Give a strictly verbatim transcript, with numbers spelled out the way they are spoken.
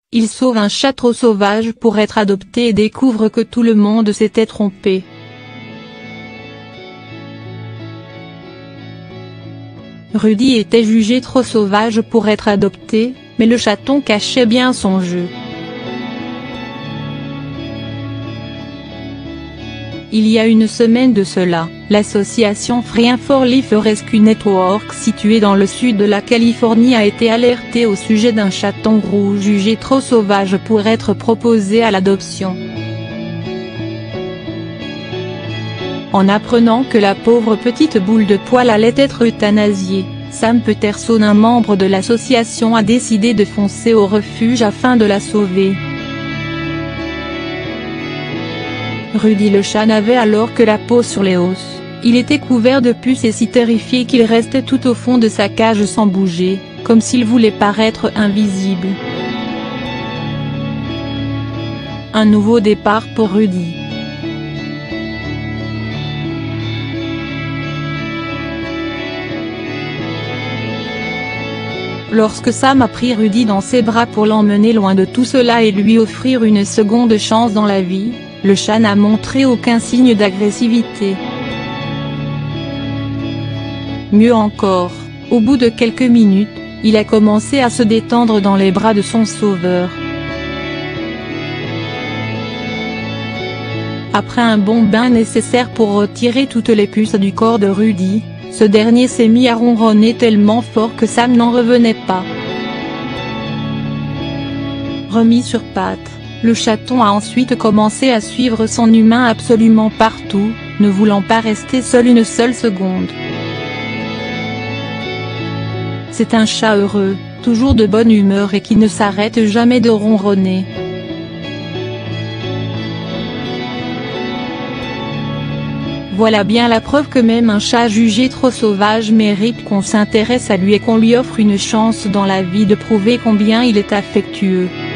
il sauve un chat trop sauvage pour être adopté et découvre que tout le monde s'était trompé. Rudy était jugé trop sauvage pour être adopté, mais le chaton cachait bien son jeu. Il y a une semaine de cela, l'association Free for Life Rescue Network située dans le sud de la Californie a été alertée au sujet d'un chaton roux jugé trop sauvage pour être proposé à l'adoption. En apprenant que la pauvre petite boule de poil allait être euthanasiée, Sam Peterson, un membre de l'association, a décidé de foncer au refuge afin de la sauver. Rudy le chat n'avait alors que la peau sur les os, il était couvert de puces et si terrifié qu'il restait tout au fond de sa cage sans bouger, comme s'il voulait paraître invisible. Un nouveau départ pour Rudy. Lorsque Sam a pris Rudy dans ses bras pour l'emmener loin de tout cela et lui offrir une seconde chance dans la vie, le chat n'a montré aucun signe d'agressivité. Mieux encore, au bout de quelques minutes, il a commencé à se détendre dans les bras de son sauveur. Après un bon bain nécessaire pour retirer toutes les puces du corps de Rudy, ce dernier s'est mis à ronronner tellement fort que Sam n'en revenait pas. Remis sur pattes, le chaton a ensuite commencé à suivre son humain absolument partout, ne voulant pas rester seul une seule seconde. C'est un chat heureux, toujours de bonne humeur et qui ne s'arrête jamais de ronronner. Voilà bien la preuve que même un chat jugé trop sauvage mérite qu'on s'intéresse à lui et qu'on lui offre une chance dans la vie de prouver combien il est affectueux.